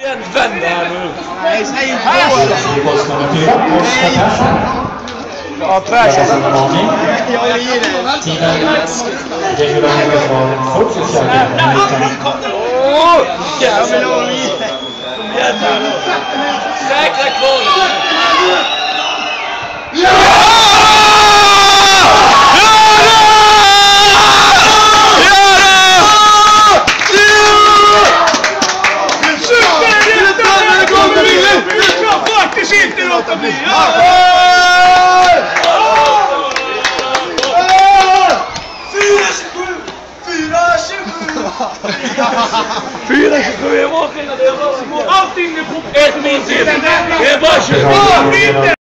Vända här nu. Nej, säg inte Ja, Persson. jag är i det. Tiden regulärt var 44 minuter. Åh! Jävlar! Säkra kvar! Inte låta bli! 4-27 är målskillnad. Allt inne på ett mål till. Det är bara 20.